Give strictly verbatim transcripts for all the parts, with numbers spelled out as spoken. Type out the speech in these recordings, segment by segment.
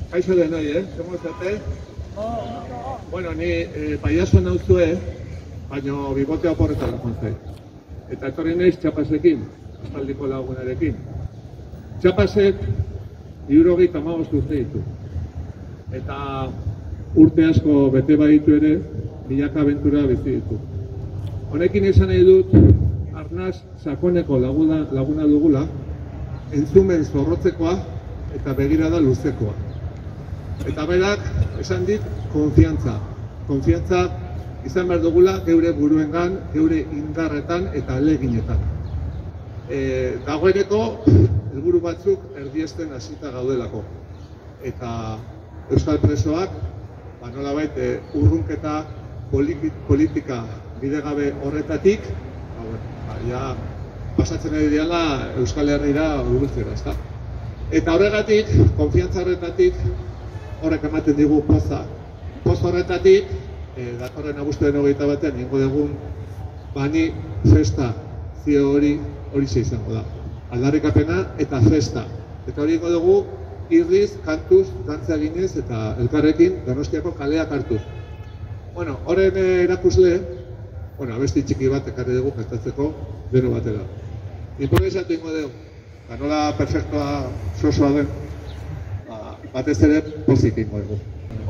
Kaixo denoi, eh? Zemo zate? Bueno, ni eh, paiazo nauzue, baina bigotea oporretan laguntzei. Eta etorri naiz Txapasekin, aspaldiko lagunarekin. Txapasek hirurogeita hamabost urte ditu. Eta urte asko bete baditu ere, milaka abentura bizi ditu. Honekin esan nahi dut, arnaz sakoneko laguna, laguna dugula, entzumen zorrotzekoa eta begirada luzekoa. Eta berak, esan dit, konfiantza. Konfiantza izan behar dugula geure buruengan, geure indarretan eta aleginetan. E, dagoeneko, helburu batzuk erdiesten hasita gaudelako. Eta euskal presoak, ba nolabait, e, urrunketa politika bidegabe horretatik, ba, ja, pasatzen ari diala Euskal Herrira hurbiltzera, ezta? Eta horregatik, konfiantza horretatik, horrek ematen digu poza. Poz horretatik, e, datorren abuztuaren hogeita batean, ningo dugun, bani festa, zio hori, hori izango da. Aldarrikapena eta festa. Eta hori ingo dugu, irriz, kantuz, dantza eginez eta elkarrekin Donostiako kaleak hartuz. Bueno, horren erakusle, bueno, abesti txiki bat ekarri dugu kantatzeko deno batera. Improvisatu ingo dugu, nola perfektoa sosoa den, batez ere pozik ingo dugu.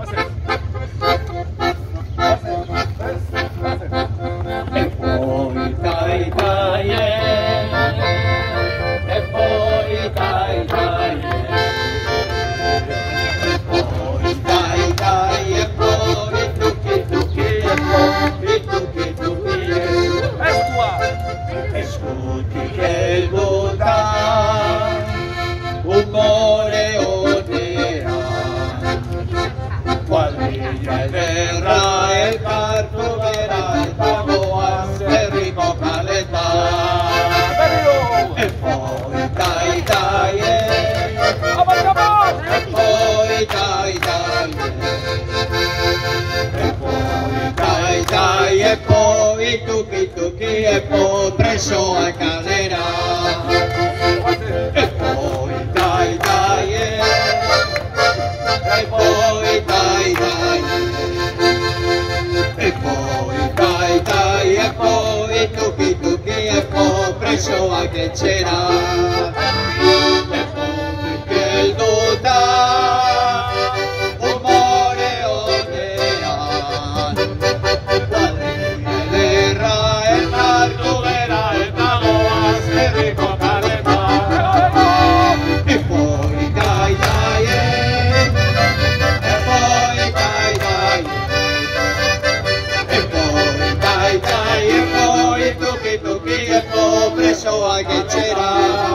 Epo, ituki, tuki, epo, preso a kalera. Epo, itai, itai, epo, itai, itai, epo, itai, itai, epo, ituki, tuki, epo, preso a ketxera. Epo, kelduta. Preso a ketxera.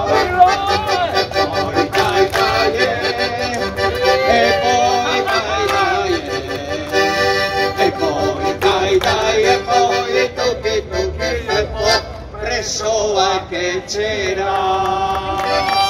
Epo, itai, itai, epo, itai, itai, epo, itai, itai, epo, ituki, tuki, epo, preso a ketxera.